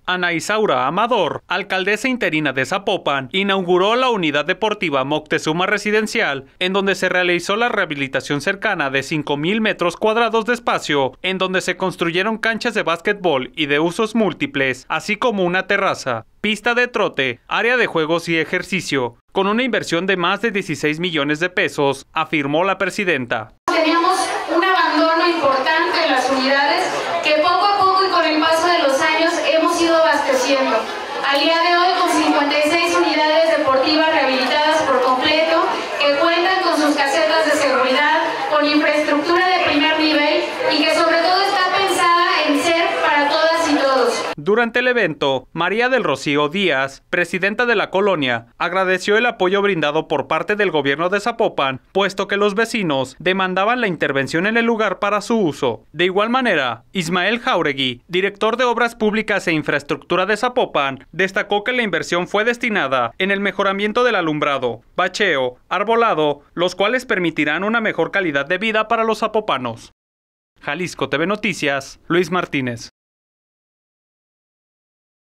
Ana Isaura Amador, alcaldesa interina de Zapopan, inauguró la unidad deportiva Moctezuma Residencial, en donde se realizó la rehabilitación cercana de 5,000 metros cuadrados de espacio, en donde se construyeron canchas de básquetbol y de usos múltiples, así como una terraza, pista de trote, área de juegos y ejercicio, con una inversión de más de 16 millones de pesos, afirmó la presidenta. Teníamos un abandono importante en las unidades que poco a poco y con el paso de los años hemos ido abasteciendo. Al día de hoy con 56 unidades deportivas rehabilitadas por completo, que cuentan con sus casetas de seguridad, con infraestructura de primer nivel y que sobre todo está pensada en ser para todas y todos. Durante el evento, María del Rocío Díaz, presidenta de la colonia, agradeció el apoyo brindado por parte del gobierno de Zapopan, puesto que los vecinos demandaban la intervención en el lugar para su uso. De igual manera, Ismael Jauregui, director de Obras Públicas e Infraestructura de Zapopan, destacó que la inversión fue destinada en el mejoramiento del alumbrado, bacheo, arbolado, los cuales permitirán una mejor calidad de vida para los zapopanos. Jalisco TV Noticias, Luis Martínez.